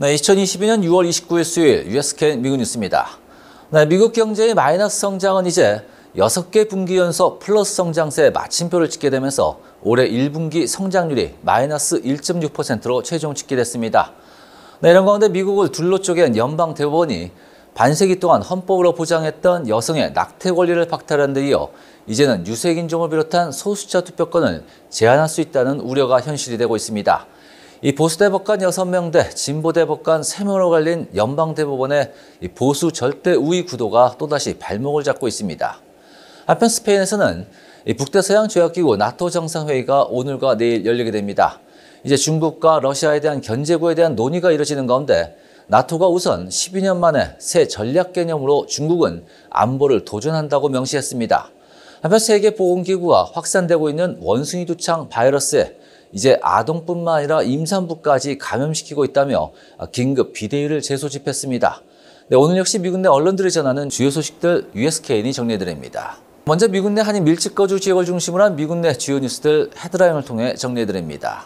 네, 2022년 6월 29일 수요일 USKN 미국 뉴스입니다. 네, 미국 경제의 마이너스 성장은 이제 6개 분기 연속 플러스 성장세에 마침표를 찍게 되면서 올해 1분기 성장률이 마이너스 1.6%로 최종 집계됐습니다. 네, 이런 가운데 미국을 둘러 쪼갠 연방대법원이 반세기 동안 헌법으로 보장했던 여성의 낙태 권리를 박탈한 데 이어 이제는 유색인종을 비롯한 소수자 투표권을 제한할 수 있다는 우려가 현실이 되고 있습니다. 이 보수대법관 6명 대 진보대법관 3명으로 갈린 연방대법원의 보수 절대 우위 구도가 또다시 발목을 잡고 있습니다. 한편 스페인에서는 북대서양 조약기구 나토 정상회의가 오늘과 내일 열리게 됩니다. 이제 중국과 러시아에 대한 견제구에 대한 논의가 이뤄지는 가운데 나토가 우선 12년 만에 새 전략 개념으로 중국은 안보를 도전한다고 명시했습니다. 한편 세계보건기구가 확산되고 있는 원숭이 두창 바이러스에 이제 아동뿐만 아니라 임산부까지 감염시키고 있다며 긴급 비대위를 재소집했습니다. 네, 오늘 역시 미국 내 언론들이 전하는 주요 소식들 USKN이 정리해드립니다. 먼저 미국 내 한인 밀집거주 지역을 중심으로 한 미국 내 주요 뉴스들 헤드라인을 통해 정리해드립니다.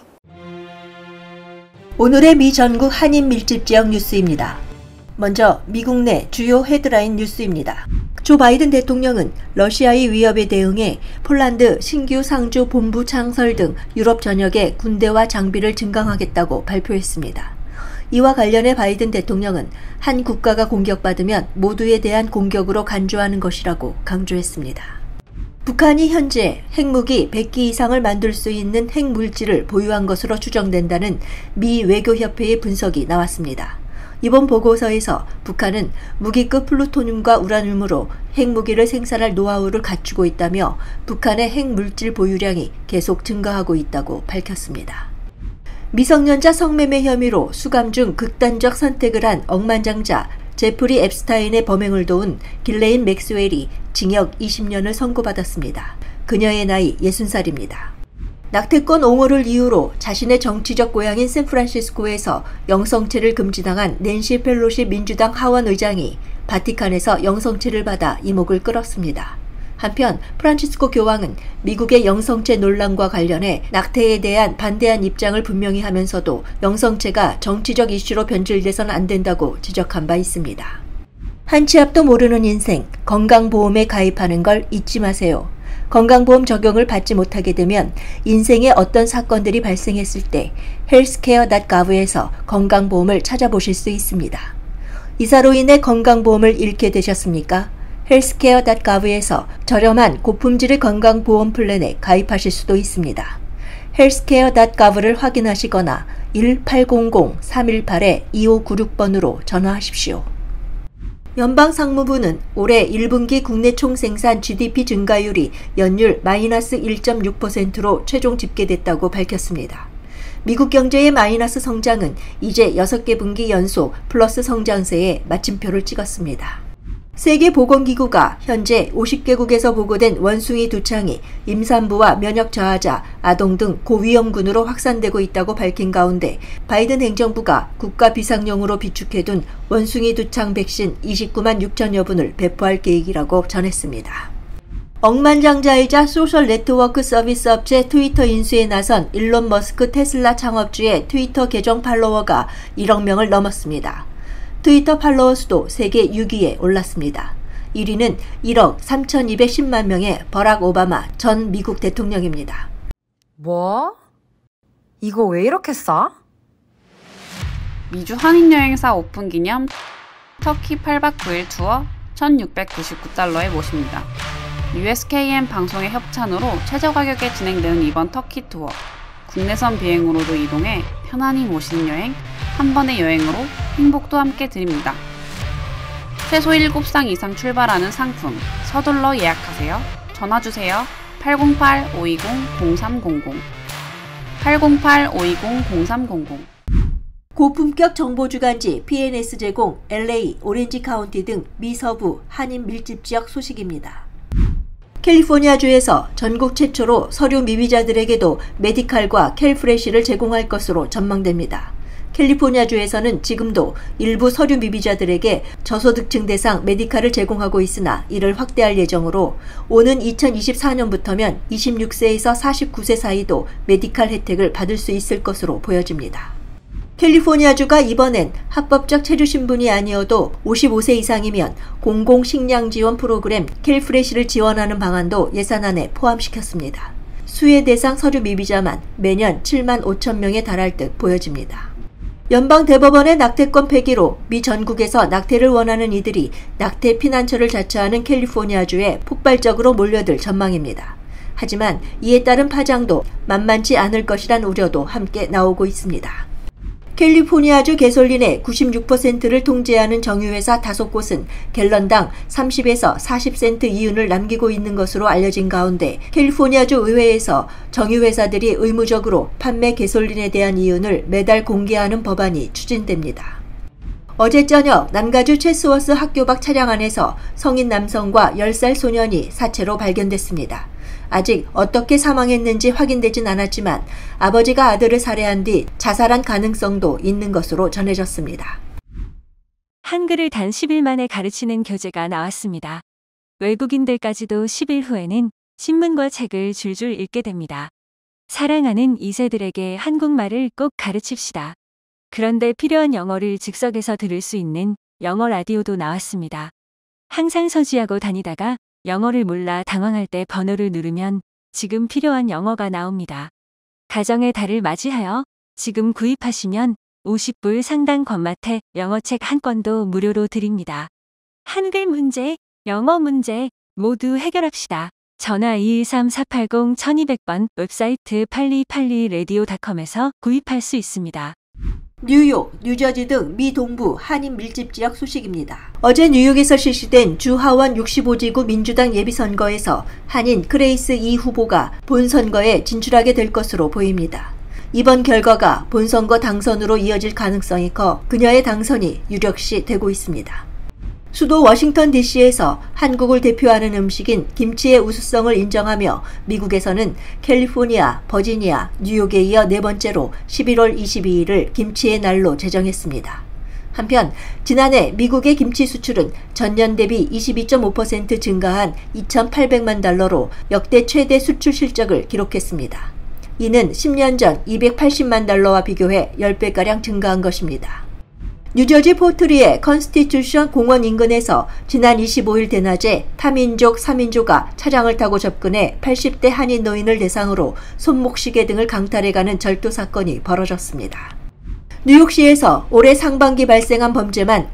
오늘의 미 전국 한인 밀집 지역 뉴스입니다. 먼저 미국 내 주요 헤드라인 뉴스입니다. 조 바이든 대통령은 러시아의 위협에 대응해 폴란드 신규 상주 본부 창설 등 유럽 전역에 군대와 장비를 증강하겠다고 발표했습니다. 이와 관련해 바이든 대통령은 한 국가가 공격받으면 모두에 대한 공격으로 간주하는 것이라고 강조했습니다. 북한이 현재 핵무기 100기 이상을 만들 수 있는 핵물질을 보유한 것으로 추정된다는 미 외교협회의 분석이 나왔습니다. 이번 보고서에서 북한은 무기급 플루토늄과 우라늄으로 핵무기를 생산할 노하우를 갖추고 있다며 북한의 핵물질 보유량이 계속 증가하고 있다고 밝혔습니다. 미성년자 성매매 혐의로 수감 중 극단적 선택을 한 억만장자 제프리 앱스타인의 범행을 도운 길레인 맥스웰이 징역 20년을 선고받았습니다. 그녀의 나이 60살입니다. 낙태권 옹호를 이유로 자신의 정치적 고향인 샌프란시스코에서 영성체를 금지당한 낸시 펠로시 민주당 하원 의장이 바티칸에서 영성체를 받아 이목을 끌었습니다. 한편 프란치스코 교황은 미국의 영성체 논란과 관련해 낙태에 대한 반대한 입장을 분명히 하면서도 영성체가 정치적 이슈로 변질돼서는 안 된다고 지적한 바 있습니다. 한 치 앞도 모르는 인생, 건강보험에 가입하는 걸 잊지 마세요. 건강보험 적용을 받지 못하게 되면 인생에 어떤 사건들이 발생했을 때 healthcare.gov에서 건강보험을 찾아보실 수 있습니다. 이사로 인해 건강보험을 잃게 되셨습니까? healthcare.gov에서 저렴한 고품질의 건강보험 플랜에 가입하실 수도 있습니다. healthcare.gov를 확인하시거나 1800-318-2596번으로 전화하십시오. 연방상무부는 올해 1분기 국내 총생산 GDP 증가율이 연율 마이너스 1.6%로 최종 집계됐다고 밝혔습니다. 미국 경제의 마이너스 성장은 이제 6개 분기 연속 플러스 성장세에 마침표를 찍었습니다. 세계보건기구가 현재 50개국에서 보고된 원숭이 두창이 임산부와 면역 저하자, 아동 등 고위험군으로 확산되고 있다고 밝힌 가운데 바이든 행정부가 국가 비상용으로 비축해둔 원숭이 두창 백신 29만 6천여 분을 배포할 계획이라고 전했습니다. 억만장자이자 소셜 네트워크 서비스 업체 트위터 인수에 나선 일론 머스크 테슬라 창업주의 트위터 계정 팔로워가 1억 명을 넘었습니다. 트위터 팔로워 수도 세계 6위에 올랐습니다. 1위는 1억 3,210만 명의 버락 오바마 전 미국 대통령입니다. 뭐? 이거 왜 이렇게 싸? 미주 한인여행사 오픈 기념 터키 8박 9일 투어 1,699달러에 모십니다. USKN 방송의 협찬으로 최저 가격에 진행되는 이번 터키 투어. 국내선 비행으로도 이동해 편안히 모시는 여행, 한 번의 여행으로 행복도 함께 드립니다. 최소 7쌍 이상 출발하는 상품, 서둘러 예약하세요. 전화주세요. 808-520-0300 808-520-0300 고품격 정보주간지 PNS 제공 LA, 오렌지 카운티 등 미서부 한인 밀집지역 소식입니다. 캘리포니아주에서 전국 최초로 서류 미비자들에게도 메디칼과 캘프레시를 제공할 것으로 전망됩니다. 캘리포니아주에서는 지금도 일부 서류 미비자들에게 저소득층 대상 메디칼을 제공하고 있으나 이를 확대할 예정으로 오는 2024년부터면 26세에서 49세 사이도 메디칼 혜택을 받을 수 있을 것으로 보여집니다. 캘리포니아주가 이번엔 합법적 체류 신분이 아니어도 55세 이상이면 공공식량지원 프로그램 캘프레시를 지원하는 방안도 예산안에 포함시켰습니다. 수혜 대상 서류 미비자만 매년 7만 5천 명에 달할 듯 보여집니다. 연방대법원의 낙태권 폐기로 미 전국에서 낙태를 원하는 이들이 낙태 피난처를 자처하는 캘리포니아주에 폭발적으로 몰려들 전망입니다. 하지만 이에 따른 파장도 만만치 않을 것이란 우려도 함께 나오고 있습니다. 캘리포니아주 개솔린의 96%를 통제하는 정유회사 5곳은 갤런당 30에서 40센트 이윤을 남기고 있는 것으로 알려진 가운데 캘리포니아주 의회에서 정유회사들이 의무적으로 판매 개솔린에 대한 이윤을 매달 공개하는 법안이 추진됩니다. 어제 저녁 남가주 체스워스 학교 밖 차량 안에서 성인 남성과 10살 소년이 사체로 발견됐습니다. 아직 어떻게 사망했는지 확인되진 않았지만 아버지가 아들을 살해한 뒤 자살한 가능성도 있는 것으로 전해졌습니다. 한글을 단 10일 만에 가르치는 교재가 나왔습니다. 외국인들까지도 10일 후에는 신문과 책을 줄줄 읽게 됩니다. 사랑하는 2세들에게 한국말을 꼭 가르칩시다. 그런데 필요한 영어를 즉석에서 들을 수 있는 영어 라디오도 나왔습니다. 항상 서지하고 다니다가 영어를 몰라 당황할 때 번호를 누르면 지금 필요한 영어가 나옵니다. 가정의 달을 맞이하여 지금 구입하시면 50불 상당 권마태 영어책 한 권도 무료로 드립니다. 한글 문제, 영어 문제 모두 해결합시다. 전화 213-480-1200번, 웹사이트 8282radio.com에서 구입할 수 있습니다. 뉴욕, 뉴저지 등 미 동부 한인 밀집 지역 소식입니다. 어제 뉴욕에서 실시된 주 하원 65지구 민주당 예비선거에서 한인 크레이스 이 후보가 본선거에 진출하게 될 것으로 보입니다. 이번 결과가 본선거 당선으로 이어질 가능성이 커 그녀의 당선이 유력시 되고 있습니다. 수도 워싱턴 DC에서 한국을 대표하는 음식인 김치의 우수성을 인정하며 미국에서는 캘리포니아, 버지니아, 뉴욕에 이어 네 번째로 11월 22일을 김치의 날로 제정했습니다. 한편 지난해 미국의 김치 수출은 전년 대비 22.5% 증가한 2,800만 달러로 역대 최대 수출 실적을 기록했습니다. 이는 10년 전 280만 달러와 비교해 10배가량 증가한 것입니다. 뉴저지 포트리의 컨스티튜션 공원 인근에서 지난 25일 대낮에 타민족 3인조가 차량을 타고 접근해 80대 한인 노인을 대상으로 손목시계 등을 강탈해가는 절도 사건이 벌어졌습니다. 뉴욕시에서 올해 상반기 발생한 범죄만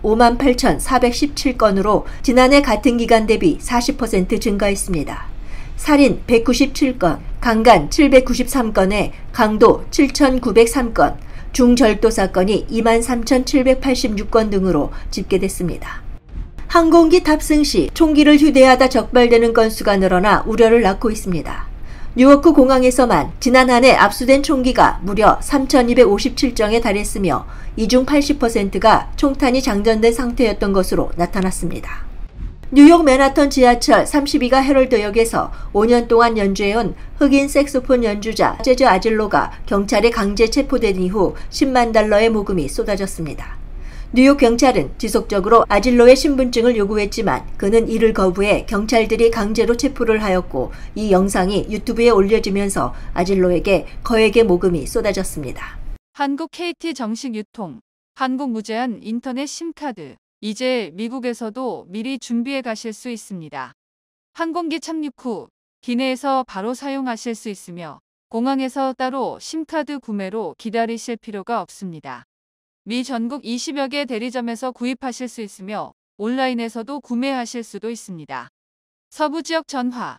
58,417건으로 지난해 같은 기간 대비 40% 증가했습니다. 살인 197건, 강간 793건에 강도 7,903건, 중절도 사건이 23,786건 등으로 집계됐습니다. 항공기 탑승 시 총기를 휴대하다 적발되는 건수가 늘어나 우려를 낳고 있습니다. 뉴요크 공항에서만 지난 한 해 압수된 총기가 무려 3,257정에 달했으며 이 중 80%가 총탄이 장전된 상태였던 것으로 나타났습니다. 뉴욕 맨하탄 지하철 32가 헤럴드역에서 5년 동안 연주해온 흑인 색소폰 연주자 재즈 아질로가 경찰에 강제 체포된 이후 10만 달러의 모금이 쏟아졌습니다. 뉴욕 경찰은 지속적으로 아질로의 신분증을 요구했지만 그는 이를 거부해 경찰들이 강제로 체포를 하였고 이 영상이 유튜브에 올려지면서 아질로에게 거액의 모금이 쏟아졌습니다. 한국 KT 정식 유통, 한국 무제한 인터넷 심카드. 이제 미국에서도 미리 준비해 가실 수 있습니다. 항공기 착륙 후 기내에서 바로 사용하실 수 있으며 공항에서 따로 심카드 구매로 기다리실 필요가 없습니다. 미 전국 20여 개 대리점에서 구입하실 수 있으며 온라인에서도 구매하실 수도 있습니다. 서부지역 전화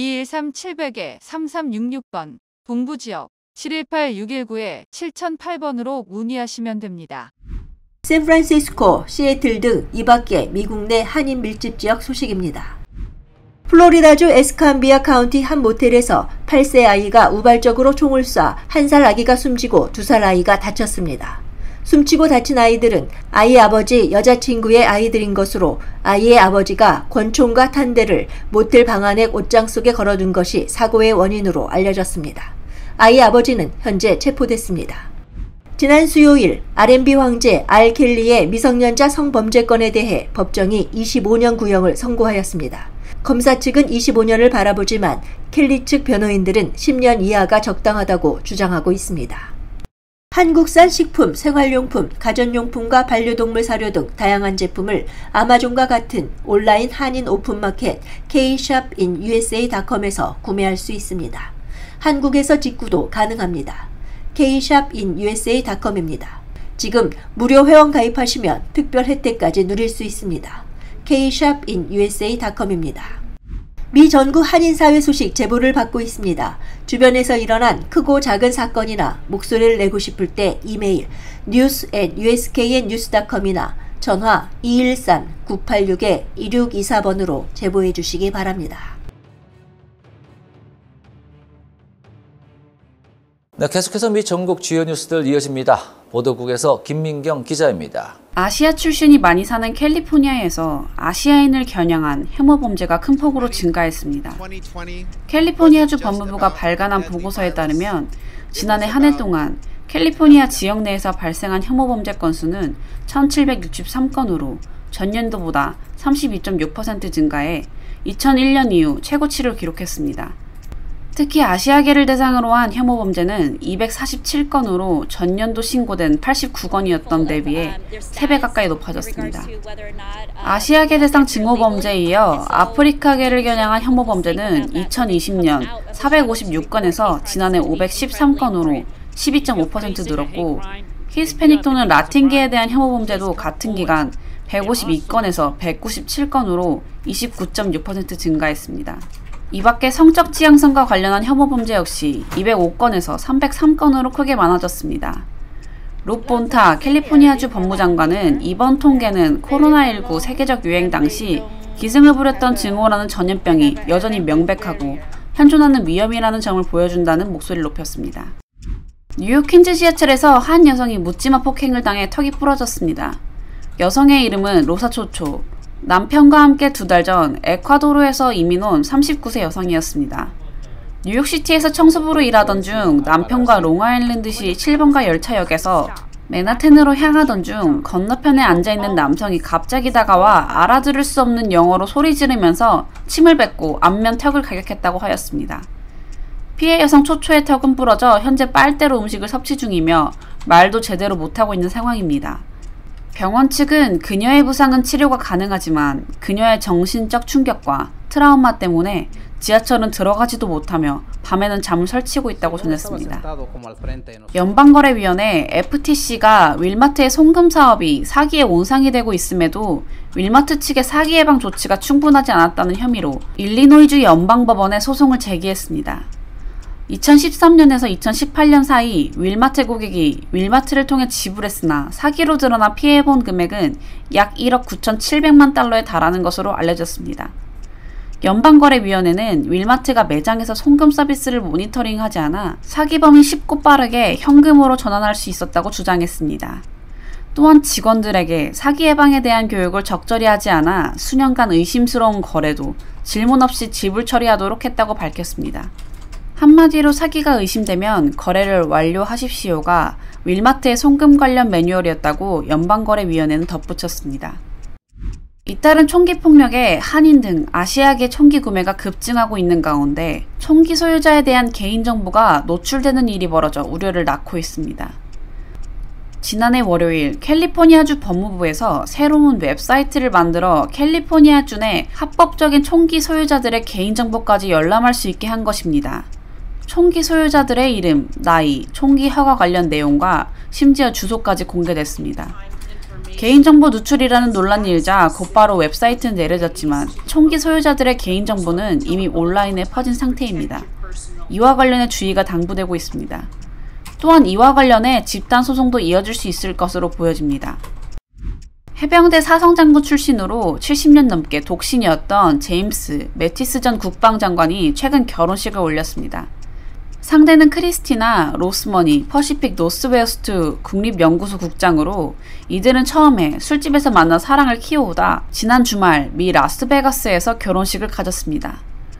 213-700-3366번, 동부지역 718-619-7008번으로 문의하시면 됩니다. 샌프란시스코, 시애틀 등 이 밖에 미국 내 한인 밀집 지역 소식입니다. 플로리다주 에스캄비아 카운티 한 모텔에서 8세 아이가 우발적으로 총을 쏴 1살 아기가 숨지고 2살 아이가 다쳤습니다. 숨지고 다친 아이들은 아이의 아버지 여자친구의 아이들인 것으로 아이의 아버지가 권총과 탄대를 모텔 방 안의 옷장 속에 걸어둔 것이 사고의 원인으로 알려졌습니다. 아이의 아버지는 현재 체포됐습니다. 지난 수요일 R&B 황제 R. 켈리의 미성년자 성범죄건에 대해 법정이 25년 구형을 선고하였습니다. 검사 측은 25년을 바라보지만 켈리 측 변호인들은 10년 이하가 적당하다고 주장하고 있습니다. 한국산 식품, 생활용품, 가전용품과 반려동물 사료 등 다양한 제품을 아마존과 같은 온라인 한인 오픈마켓 kshopinUSA.com에서 구매할 수 있습니다. 한국에서 직구도 가능합니다. kshopinUSA.com입니다. 지금 무료 회원 가입하시면 특별 혜택까지 누릴 수 있습니다. kshopinUSA.com입니다. 미 전국 한인사회 소식 제보를 받고 있습니다. 주변에서 일어난 크고 작은 사건이나 목소리를 내고 싶을 때 이메일 news@usknnews.com이나 전화 213-986-2624번으로 제보해 주시기 바랍니다. 네, 계속해서 미 전국 주요 뉴스들 이어집니다. 보도국에서 김민경 기자입니다. 아시아 출신이 많이 사는 캘리포니아에서 아시아인을 겨냥한 혐오 범죄가 큰 폭으로 증가했습니다. 캘리포니아주 법무부가 발간한 보고서에 따르면 지난해 한 해 동안 캘리포니아 지역 내에서 발생한 혐오 범죄 건수는 1,763건으로 전년도보다 32.6% 증가해 2001년 이후 최고치를 기록했습니다. 특히 아시아계를 대상으로 한 혐오 범죄는 247건으로 전년도 신고된 89건이었던 데 비해 3배 가까이 높아졌습니다. 아시아계 대상 증오 범죄에 이어 아프리카계를 겨냥한 혐오 범죄는 2020년 456건에서 지난해 513건으로 12.5% 늘었고, 히스패닉 또는 라틴계에 대한 혐오 범죄도 같은 기간 152건에서 197건으로 29.6% 증가했습니다. 이 밖에 성적 지향성과 관련한 혐오 범죄 역시 205건에서 303건으로 크게 많아졌습니다. 롭 본타 캘리포니아주 법무장관은 이번 통계는 코로나19 세계적 유행 당시 기승을 부렸던 증오라는 전염병이 여전히 명백하고 현존하는 위험이라는 점을 보여준다는 목소리를 높였습니다. 뉴욕 퀸즈 지하철에서 한 여성이 묻지마 폭행을 당해 턱이 부러졌습니다. 여성의 이름은 로사 초초. 남편과 함께 2달 전 에콰도르에서 이민 온 39세 여성이었습니다. 뉴욕시티에서 청소부로 일하던 중 남편과 롱아일랜드시 7번가 열차역에서 맨하튼으로 향하던 중 건너편에 앉아있는 남성이 갑자기 다가와 알아들을 수 없는 영어로 소리 지르면서 침을 뱉고 앞면 턱을 가격했다고 하였습니다. 피해 여성 초초의 턱은 부러져 현재 빨대로 음식을 섭취 중이며 말도 제대로 못하고 있는 상황입니다. 병원 측은 그녀의 부상은 치료가 가능하지만 그녀의 정신적 충격과 트라우마 때문에 지하철은 들어가지도 못하며 밤에는 잠을 설치고 있다고 전했습니다. 연방거래위원회 FTC가 윌마트의 송금 사업이 사기의 온상이 되고 있음에도 윌마트 측의 사기 예방 조치가 충분하지 않았다는 혐의로 일리노이주 연방법원에 소송을 제기했습니다. 2013년에서 2018년 사이 윌마트 고객이 윌마트를 통해 지불했으나 사기로 드러나 피해본 금액은 약 1억 9,700만 달러에 달하는 것으로 알려졌습니다. 연방거래위원회는 윌마트가 매장에서 송금 서비스를 모니터링하지 않아 사기범이 쉽고 빠르게 현금으로 전환할 수 있었다고 주장했습니다. 또한 직원들에게 사기 예방에 대한 교육을 적절히 하지 않아 수년간 의심스러운 거래도 질문 없이 지불 처리하도록 했다고 밝혔습니다. 한마디로 사기가 의심되면 거래를 완료하십시오가 윌마트의 송금 관련 매뉴얼이었다고 연방거래위원회는 덧붙였습니다. 잇따른 총기 폭력에 한인 등 아시아계 총기 구매가 급증하고 있는 가운데 총기 소유자에 대한 개인정보가 노출되는 일이 벌어져 우려를 낳고 있습니다. 지난해 월요일 캘리포니아주 법무부에서 새로운 웹사이트를 만들어 캘리포니아주 내 합법적인 총기 소유자들의 개인정보까지 열람할 수 있게 한 것입니다. 총기 소유자들의 이름, 나이, 총기 허가 관련 내용과 심지어 주소까지 공개됐습니다. 개인정보 누출이라는 논란이 일자 곧바로 웹사이트는 내려졌지만 총기 소유자들의 개인정보는 이미 온라인에 퍼진 상태입니다. 이와 관련해 주의가 당부되고 있습니다. 또한 이와 관련해 집단 소송도 이어질 수 있을 것으로 보여집니다. 해병대 사성장군 출신으로 70년 넘게 독신이었던 제임스 매티스 전 국방장관이 최근 결혼식을 올렸습니다. 상대는 크리스티나 로스머니 퍼시픽 노스웨스트 국립연구소 국장으로 이들은 처음에 술집에서 만나 사랑을 키워오다 지난 주말 미 라스베가스에서 결혼식을 가졌습니다.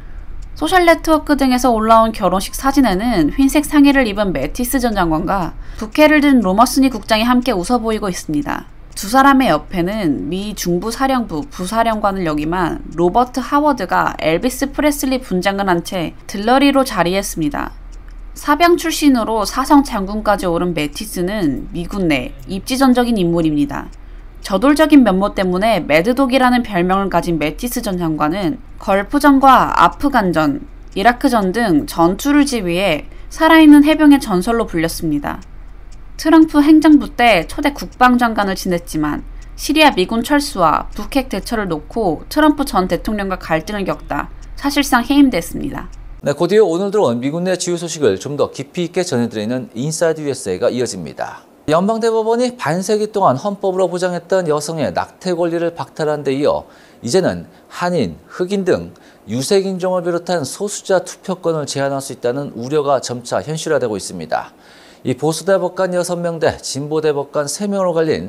소셜네트워크 등에서 올라온 결혼식 사진에는 흰색 상의를 입은 매티스 전 장관과 부케를 든 로머스니 국장이 함께 웃어 보이고 있습니다. 두 사람의 옆에는 미 중부사령부 부사령관을 역임한 로버트 하워드가 엘비스 프레슬리 분장을 한 채 들러리로 자리했습니다. 사병 출신으로 사성 장군까지 오른 매티스는 미군 내 입지전적인 인물입니다. 저돌적인 면모 때문에 매드독이라는 별명을 가진 매티스 전 장관은 걸프전과 아프간전, 이라크전 등 전투를 지휘해 살아있는 해병의 전설로 불렸습니다. 트럼프 행정부 때 초대 국방장관을 지냈지만 시리아 미군 철수와 북핵 대처를 놓고 트럼프 전 대통령과 갈등을 겪다 사실상 해임됐습니다. 네, 그 뒤에 오늘 들어온 미군 내 주요 소식을 좀 더 깊이 있게 전해드리는 인사이드 USA가 이어집니다. 연방대법원이 반세기 동안 헌법으로 보장했던 여성의 낙태 권리를 박탈한 데 이어 이제는 한인, 흑인 등 유색인종을 비롯한 소수자 투표권을 제한할 수 있다는 우려가 점차 현실화되고 있습니다. 이 보수대법관 6명 대 진보대법관 3명으로 갈린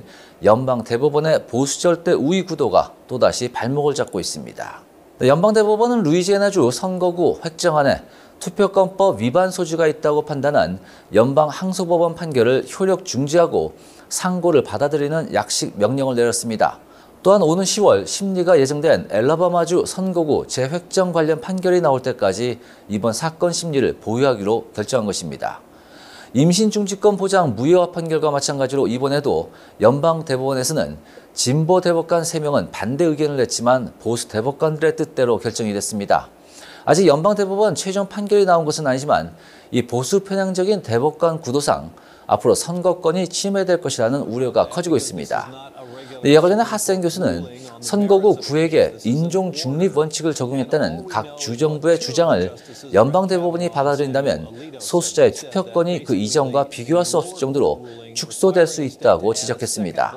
연방대법원의 보수절대 우위 구도가 또다시 발목을 잡고 있습니다. 연방대법원은 루이지애나주 선거구 획정안에 투표권법 위반 소지가 있다고 판단한 연방항소법원 판결을 효력 중지하고 상고를 받아들이는 약식 명령을 내렸습니다. 또한 오는 10월 심리가 예정된 엘라바마주 선거구 재획정 관련 판결이 나올 때까지 이번 사건 심리를 보유하기로 결정한 것입니다. 임신중지권 보장 무효화 판결과 마찬가지로 이번에도 연방대법원에서는 진보 대법관 3명은 반대 의견을 냈지만 보수 대법관들의 뜻대로 결정이 됐습니다. 아직 연방대법원 최종 판결이 나온 것은 아니지만 이 보수 편향적인 대법관 구도상 앞으로 선거권이 침해될 것이라는 우려가 커지고 있습니다. 이와 관련해 하센 교수는 선거구 구획에 인종 중립 원칙을 적용했다는 각 주정부의 주장을 연방대법원이 받아들인다면 소수자의 투표권이 그 이전과 비교할 수 없을 정도로 축소될 수 있다고 지적했습니다.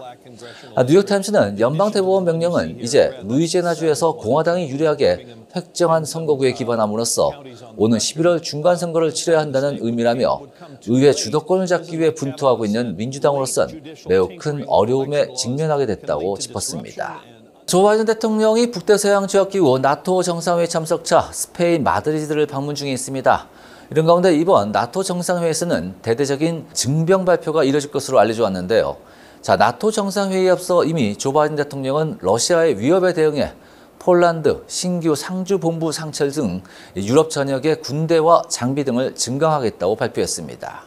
뉴욕타임스는 연방대법원 명령은 이제 루이지애나주에서 공화당이 유리하게 획정한 선거구에 기반함으로써 오는 11월 중간선거를 치러야 한다는 의미라며 의회 주도권을 잡기 위해 분투하고 있는 민주당으로선 매우 큰 어려움에 직면하게 됐다고 짚었습니다. 조 바이든 대통령이 북대서양지역기구 나토 정상회의 참석차 스페인 마드리드를 방문 중에 있습니다. 이런 가운데 이번 나토 정상회의에서는 대대적인 증병 발표가 이뤄질 것으로 알려져 왔는데요. 나토 정상회의에 앞서 이미 조 바이든 대통령은 러시아의 위협에 대응해 폴란드 신규 상주본부 상철 등 유럽 전역의 군대와 장비 등을 증강하겠다고 발표했습니다.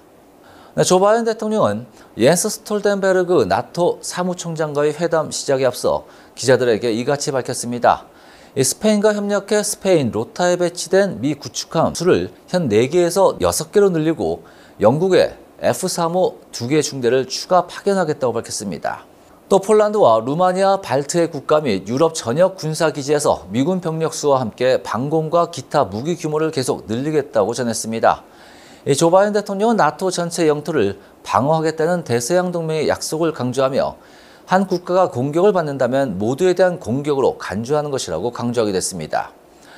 조 바이든 대통령은 옌스 스톨텐베르그 나토 사무총장과의 회담 시작에 앞서 기자들에게 이같이 밝혔습니다. 스페인과 협력해 스페인 로타에 배치된 미 구축함 수를 현 4개에서 6개로 늘리고 영국의 F-35 2개 중대를 추가 파견하겠다고 밝혔습니다. 또 폴란드와 루마니아 발트해 국가 및 유럽 전역 군사기지에서 미군 병력 수와 함께 방공과 기타 무기 규모를 계속 늘리겠다고 전했습니다. 조 바이든 대통령은 나토 전체 영토를 방어하겠다는 대서양 동맹의 약속을 강조하며 한 국가가 공격을 받는다면 모두에 대한 공격으로 간주하는 것이라고 강조하게 됐습니다.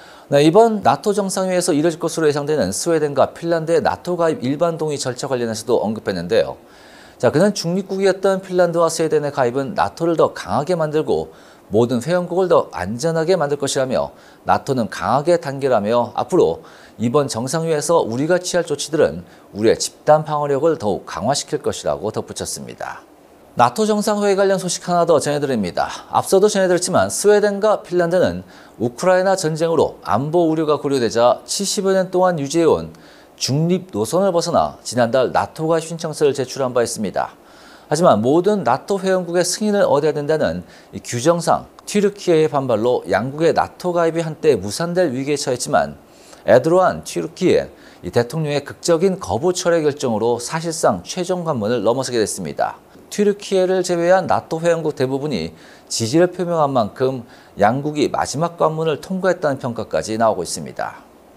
이번 나토 정상회의에서 이뤄질 것으로 예상되는 스웨덴과 핀란드의 나토 가입 일반 동의 절차 관련해서도 언급했는데요. 그는 중립국이었던 핀란드와 스웨덴의 가입은 나토를 더 강하게 만들고 모든 회원국을 더 안전하게 만들 것이라며 나토는 강하게 단결하며 앞으로 이번 정상회의에서 우리가 취할 조치들은 우리의 집단 방어력을 더욱 강화시킬 것이라고 덧붙였습니다. 나토 정상회의 관련 소식 하나 더 전해드립니다. 앞서도 전해드렸지만 스웨덴과 핀란드는 우크라이나 전쟁으로 안보 우려가 고려되자 70여 년 동안 유지해온 중립 노선을 벗어나 지난달 나토 가입 신청서를 제출한 바 있습니다. 하지만 모든 나토 회원국의 승인을 얻어야 된다는 규정상 튀르키예의 반발로 양국의 나토 가입이 한때 무산될 위기에 처했지만 에르도안 튀르키예 대통령의 극적인 거부 철회 결정으로 사실상 최종 관문을 넘어서게 됐습니다. 튀르키예를 제외한 나토 회원국 대부분이 지지를 표명한 만큼 양국이 마지막 관문을 통과했다는 평가까지 나오고 있습니다.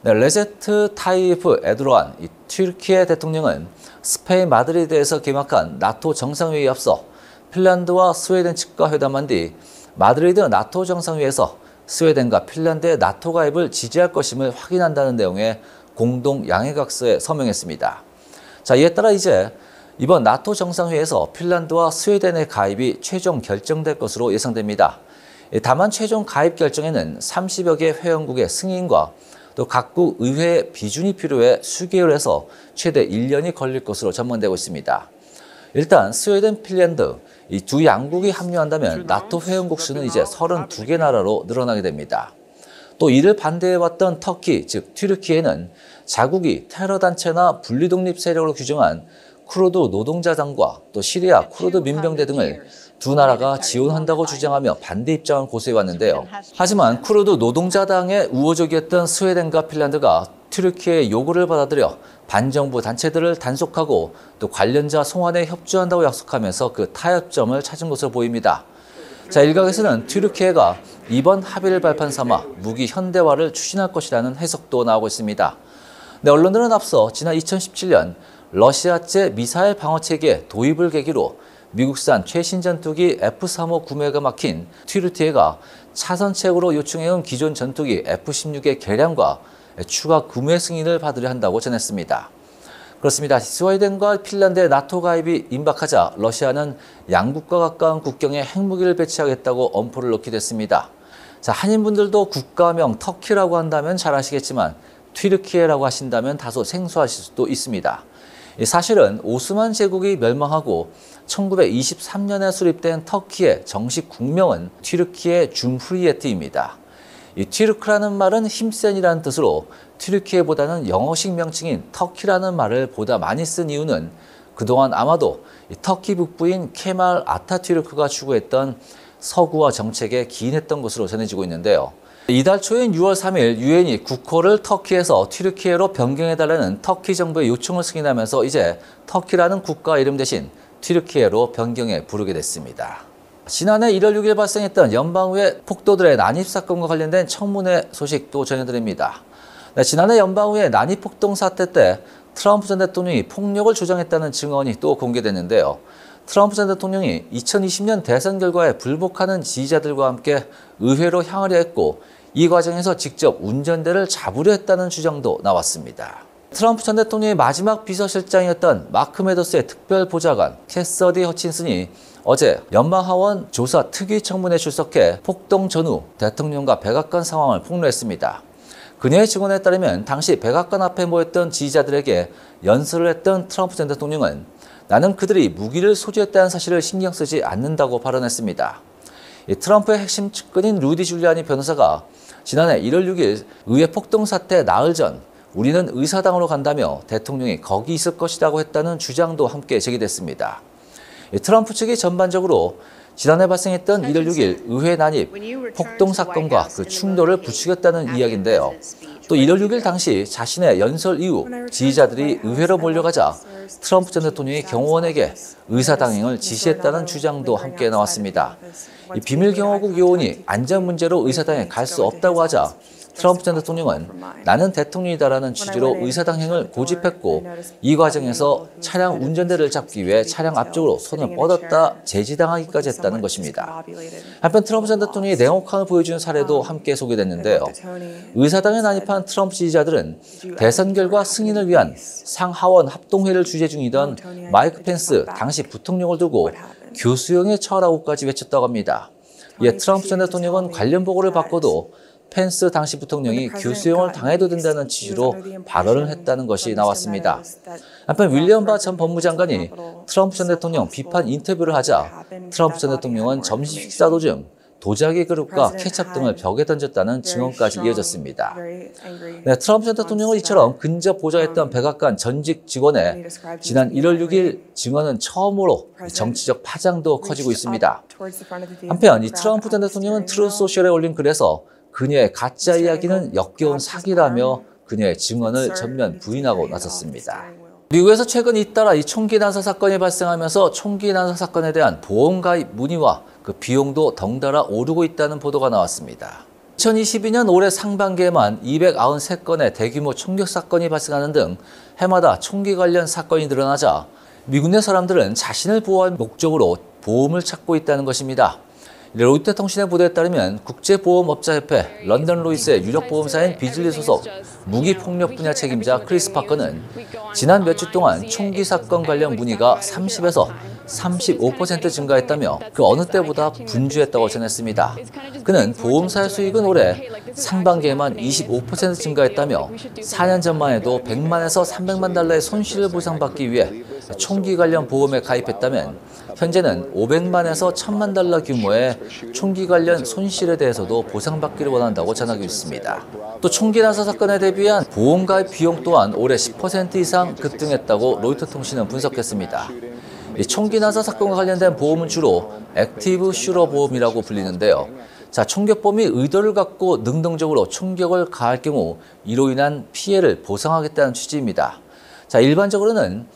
레제트 타이프 에르도안 튀르키예 대통령은 스페인 마드리드에서 개막한 나토 정상회의에 앞서 핀란드와 스웨덴 측과 회담한 뒤 마드리드 나토 정상회의에서 스웨덴과 핀란드의 나토 가입을 지지할 것임을 확인한다는 내용의 공동 양해각서에 서명했습니다. 이에 따라 이제 이번 나토 정상회의에서 핀란드와 스웨덴의 가입이 최종 결정될 것으로 예상됩니다. 다만 최종 가입 결정에는 30여 개 회원국의 승인과 또 각국 의회의 비준이 필요해 수개월에서 최대 1년이 걸릴 것으로 전망되고 있습니다. 일단 스웨덴, 핀란드 이 두 양국이 합류한다면 나토 회원국 수는 이제 32개 나라로 늘어나게 됩니다. 또 이를 반대해왔던 터키, 즉 튀르키예는 자국이 테러 단체나 분리독립 세력으로 규정한 쿠르드 노동자당과 또 시리아 쿠르드 민병대 등을 두 나라가 지원한다고 주장하며 반대 입장을 고수해왔는데요. 하지만 쿠르드 노동자당의 우호적이었던 스웨덴과 핀란드가 튀르키예의 요구를 받아들여 반정부 단체들을 단속하고 또 관련자 송환에 협조한다고 약속하면서 그 타협점을 찾은 것으로 보입니다. 자, 일각에서는 튀르키예가 이번 합의를 발판 삼아 무기 현대화를 추진할 것이라는 해석도 나오고 있습니다. 네, 언론들은 앞서 지난 2017년 러시아제 미사일 방어체계 도입을 계기로 미국산 최신 전투기 F-35 구매가 막힌 튀르키예가 차선책으로 요청해온 기존 전투기 F-16의 개량과 추가 구매 승인을 받으려 한다고 전했습니다. 그렇습니다. 스웨덴과 핀란드의 나토 가입이 임박하자 러시아는 양국과 가까운 국경에 핵무기를 배치하겠다고 엄포를 놓기도 했습니다. 자, 한인분들도 국가명 터키라고 한다면 잘 아시겠지만 튀르키예라고 하신다면 다소 생소하실 수도 있습니다. 사실은 오스만 제국이 멸망하고 1923년에 수립된 터키의 정식 국명은 튀르키예 줌후리예트입니다. 이 튀르크라는 말은 힘센이라는 뜻으로 튀르키예보다는 영어식 명칭인 터키라는 말을 보다 많이 쓴 이유는 그동안 아마도 터키 북부인 케말 아타튀르크가 추구했던 서구화 정책에 기인했던 것으로 전해지고 있는데요. 이달 초인 6월 3일 유엔이 국호를 터키에서 튀르키예로 변경해달라는 터키 정부의 요청을 승인하면서 이제 터키라는 국가 이름 대신 튀르키예로 변경해 부르게 됐습니다. 지난해 1월 6일 발생했던 연방의회 폭도들의 난입 사건과 관련된 청문회 소식도 전해드립니다. 네, 지난해 연방의회 난입 폭동 사태 때 트럼프 전 대통령이 폭력을 조장했다는 증언이 또 공개됐는데요. 트럼프 전 대통령이 2020년 대선 결과에 불복하는 지지자들과 함께 의회로 향하려 했고 이 과정에서 직접 운전대를 잡으려 했다는 주장도 나왔습니다. 트럼프 전 대통령의 마지막 비서실장이었던 마크 메도스의 특별보좌관 캐서디 허친슨이 어제 연방하원 조사 특위 청문회에 출석해 폭동 전후 대통령과 백악관 상황을 폭로했습니다. 그녀의 증언에 따르면 당시 백악관 앞에 모였던 지지자들에게 연설을 했던 트럼프 전 대통령은 나는 그들이 무기를 소지했다는 사실을 신경 쓰지 않는다고 발언했습니다. 트럼프의 핵심 측근인 루디 줄리아니 변호사가 지난해 1월 6일 의회 폭동 사태 나흘 전 우리는 의사당으로 간다며 대통령이 거기 있을 것이라고 했다는 주장도 함께 제기됐습니다. 트럼프 측이 전반적으로 지난해 발생했던 1월 6일 의회 난입 폭동 사건과 그 충돌을 부추겼다는 이야기인데요. 또 1월 6일 당시 자신의 연설 이후 지지자들이 의회로 몰려가자 트럼프 전 대통령이 경호원에게 의사당행을 지시했다는 주장도 함께 나왔습니다. 이 비밀경호국 요원이 안전 문제로 의사당에 갈 수 없다고 하자 트럼프 전 대통령은 나는 대통령이다라는 취지로 의사당행을 고집했고 이 과정에서 차량 운전대를 잡기 위해 차량 앞쪽으로 손을 뻗었다 제지당하기까지 했다는 것입니다. 한편 트럼프 전 대통령이 냉혹함을 보여주는 사례도 함께 소개됐는데요. 의사당에 난입한 트럼프 지지자들은 대선 결과 승인을 위한 상하원 합동회의를 주재 중이던 마이크 펜스 당시 부통령을 두고 교수형에 처하라고까지 외쳤다고 합니다. 이에 트럼프 전 대통령은 관련 보고를 받고도 펜스 당시 부통령이 교수형을 당해도 된다는 취지로 발언을 했다는 것이 나왔습니다. 한편 윌리엄 바 전 법무장관이 트럼프 전 대통령 비판 인터뷰를 하자 트럼프 전 대통령은 점심 식사 도중 도자기 그릇과 케첩 등을 벽에 던졌다는 증언까지 이어졌습니다. 네, 트럼프 전 대통령은 이처럼 근접 보좌했던 백악관 전직 직원의 지난 1월 6일 증언은 처음으로 정치적 파장도 커지고 있습니다. 한편 이 트럼프 전 대통령은 트루스 소셜에 올린 글에서 그녀의 가짜 이야기는 역겨운 사기라며 그녀의 증언을 전면 부인하고 나섰습니다. 미국에서 최근 잇따라 이 총기 난사 사건이 발생하면서 총기 난사 사건에 대한 보험 가입 문의와 그 비용도 덩달아 오르고 있다는 보도가 나왔습니다. 2022년 올해 상반기에만 293건의 대규모 총격 사건이 발생하는 등 해마다 총기 관련 사건이 늘어나자 미국 내 사람들은 자신을 보호할 목적으로 보험을 찾고 있다는 것입니다. 로이터통신의 보도에 따르면 국제보험업자협회 런던 로이스의 유력보험사인 비즐리 소속 무기폭력 분야 책임자 크리스 파커는 지난 몇 주 동안 총기 사건 관련 문의가 30에서 35% 증가했다며 그 어느 때보다 분주했다고 전했습니다. 그는 보험사의 수익은 올해 상반기에만 25% 증가했다며 4년 전만 해도 100만에서 300만 달러의 손실을 보상받기 위해 총기 관련 보험에 가입했다면 현재는 500만에서 1000만 달러 규모의 총기 관련 손실에 대해서도 보상받기를 원한다고 전하고 있습니다. 또 총기 난사 사건에 대비한 보험 가입 비용 또한 올해 10% 이상 급등했다고 로이터 통신은 분석했습니다. 이 총기 난사 사건과 관련된 보험은 주로 액티브 슈러 보험이라고 불리는데요. 총격범이 의도를 갖고 능동적으로 총격을 가할 경우 이로 인한 피해를 보상하겠다는 취지입니다. 일반적으로는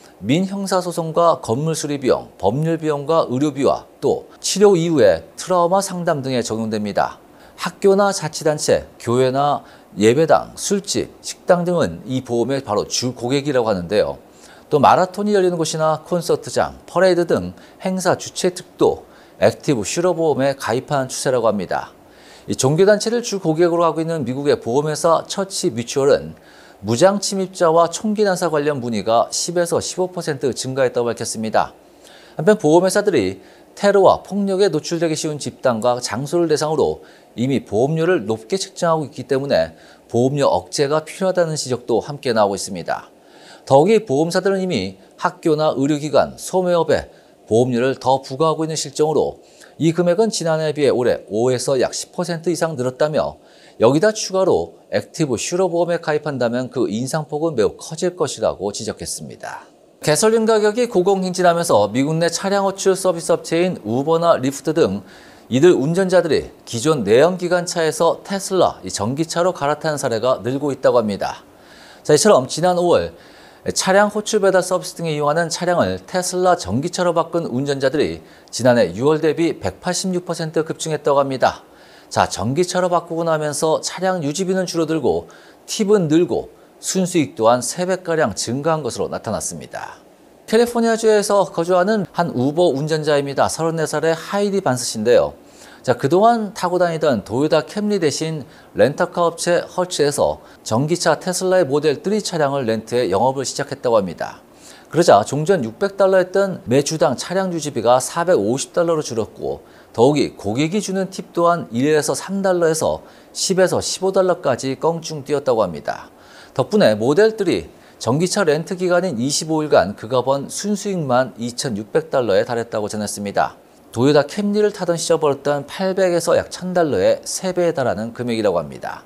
민형사소송과 건물 수리 비용, 법률 비용과 의료비와 또 치료 이후에 트라우마 상담 등에 적용됩니다. 학교나 자치단체, 교회나 예배당, 술집, 식당 등은 이 보험의 바로 주 고객이라고 하는데요. 또 마라톤이 열리는 곳이나 콘서트장, 퍼레이드 등 행사 주최 측도 액티브 슈러 보험에 가입하는 추세라고 합니다. 이 종교단체를 주 고객으로 하고 있는 미국의 보험회사 처치 뮤추얼은 무장 침입자와 총기 난사 관련 문의가 10에서 15% 증가했다고 밝혔습니다. 한편 보험회사들이 테러와 폭력에 노출되기 쉬운 집단과 장소를 대상으로 이미 보험료를 높게 책정하고 있기 때문에 보험료 억제가 필요하다는 지적도 함께 나오고 있습니다. 더욱이 보험사들은 이미 학교나 의료기관, 소매업에 보험료를 더 부과하고 있는 실정으로 이 금액은 지난해에 비해 올해 5에서 약 10% 이상 늘었다며 여기다 추가로 액티브 슈러 보험에 가입한다면 그 인상폭은 매우 커질 것이라고 지적했습니다. 가솔린 가격이 고공행진하면서 미국 내 차량 호출 서비스 업체인 우버나 리프트 등 이들 운전자들이 기존 내연기관차에서 테슬라, 전기차로 갈아타는 사례가 늘고 있다고 합니다. 이처럼 지난 5월 차량 호출 배달 서비스 등에 이용하는 차량을 테슬라 전기차로 바꾼 운전자들이 지난해 6월 대비 186% 급증했다고 합니다. 전기차로 바꾸고 나면서 차량 유지비는 줄어들고 팁은 늘고 순수익 또한 3배가량 증가한 것으로 나타났습니다. 캘리포니아주에서 거주하는 한 우버 운전자입니다. 34살의 하이디 반스 씨인데요. 그동안 타고 다니던 도요타 캠리 대신 렌터카 업체 허츠에서 전기차 테슬라의 모델 3 차량을 렌트해 영업을 시작했다고 합니다. 그러자 종전 $600였던 매주당 차량 유지비가 $450로 줄었고 더욱이 고객이 주는 팁 또한 1에서 $3에서 10에서 $15까지 껑충 뛰었다고 합니다. 덕분에 모델 3 전기차 렌트 기간인 25일간 그가 번 순수익만 $2,600에 달했다고 전했습니다. 도요타 캠리를 타던 시절 벌었던 $800에서 약 $1,000의 3배에 달하는 금액이라고 합니다.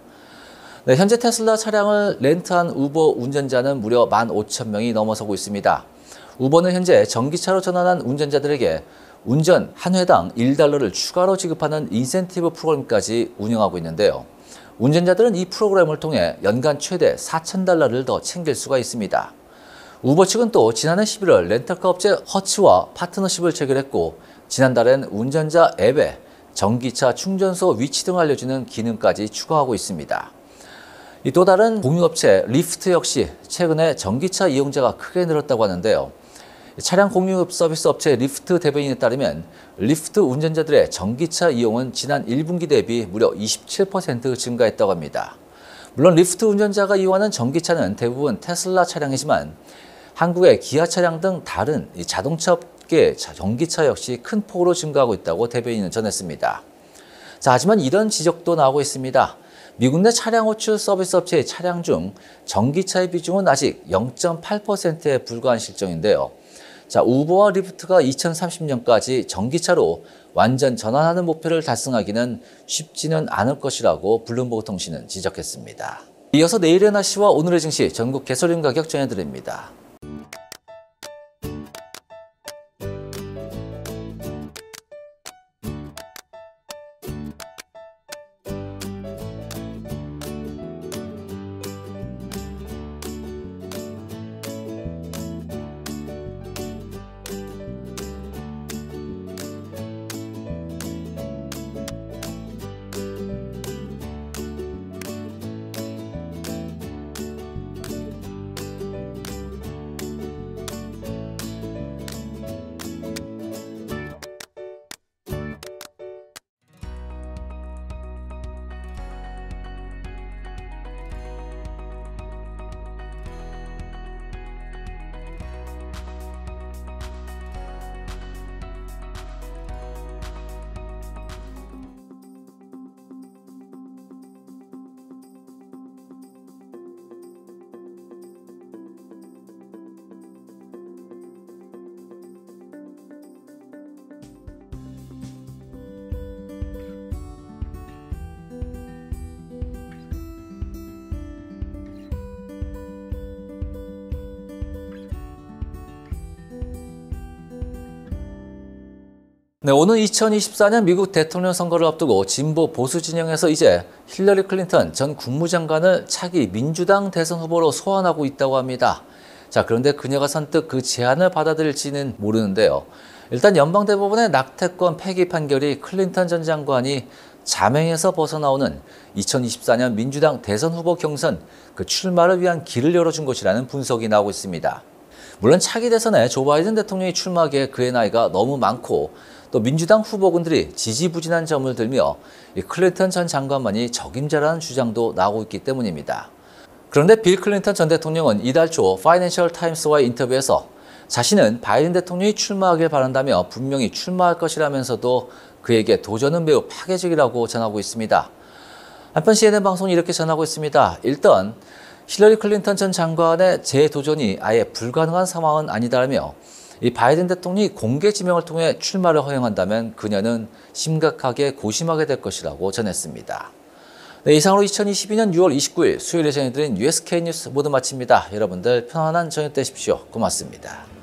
현재 테슬라 차량을 렌트한 우버 운전자는 무려 15,000명이 넘어서고 있습니다. 우버는 현재 전기차로 전환한 운전자들에게 운전 한 회당 $1를 추가로 지급하는 인센티브 프로그램까지 운영하고 있는데요. 운전자들은 이 프로그램을 통해 연간 최대 $4,000를 더 챙길 수가 있습니다. 우버 측은 또 지난해 11월 렌터카 업체 허츠와 파트너십을 체결했고 지난달엔 운전자 앱에 전기차 충전소 위치 등 알려주는 기능까지 추가하고 있습니다. 또 다른 공유업체 리프트 역시 최근에 전기차 이용자가 크게 늘었다고 하는데요. 차량 공유 서비스 업체 리프트 대변인에 따르면 리프트 운전자들의 전기차 이용은 지난 1분기 대비 무려 27% 증가했다고 합니다. 물론 리프트 운전자가 이용하는 전기차는 대부분 테슬라 차량이지만 한국의 기아 차량 등 다른 자동차 업계 전기차 역시 큰 폭으로 증가하고 있다고 대변인은 전했습니다. 하지만 이런 지적도 나오고 있습니다. 미국 내 차량 호출 서비스 업체의 차량 중 전기차의 비중은 아직 0.8%에 불과한 실정인데요. 우버와 리프트가 2030년까지 전기차로 완전 전환하는 목표를 달성하기는 쉽지는 않을 것이라고 블룸버그 통신은 지적했습니다. 이어서 내일의 날씨와 오늘의 증시 전국 가솔린 가격 전해드립니다. 네, 오는 2024년 미국 대통령 선거를 앞두고 진보 보수 진영에서 이제 힐러리 클린턴 전 국무장관을 차기 민주당 대선 후보로 소환하고 있다고 합니다. 자, 그런데 그녀가 선뜻 그 제안을 받아들일지는 모르는데요. 일단 연방대법원의 낙태권 폐기 판결이 클린턴 전 장관이 자명에서 벗어나오는 2024년 민주당 대선 후보 경선 그 출마를 위한 길을 열어준 것이라는 분석이 나오고 있습니다. 물론 차기 대선에 조 바이든 대통령이 출마하기에 그의 나이가 너무 많고 또 민주당 후보군들이 지지부진한 점을 들며 이 클린턴 전 장관만이 적임자라는 주장도 나오고 있기 때문입니다. 그런데 빌 클린턴 전 대통령은 이달 초 파이낸셜 타임스와의 인터뷰에서 자신은 바이든 대통령이 출마하길 바란다며 분명히 출마할 것이라면서도 그에게 도전은 매우 파괴적이라고 전하고 있습니다. 한편 CNN 방송이 이렇게 전하고 있습니다. 일단 힐러리 클린턴 전 장관의 재도전이 아예 불가능한 상황은 아니다라며 이 바이든 대통령이 공개 지명을 통해 출마를 허용한다면 그녀는 심각하게 고심하게 될 것이라고 전했습니다. 네, 이상으로 2022년 6월 29일 수요일에 전해드린 USK 뉴스 모두 마칩니다. 여러분들 편안한 저녁 되십시오. 고맙습니다.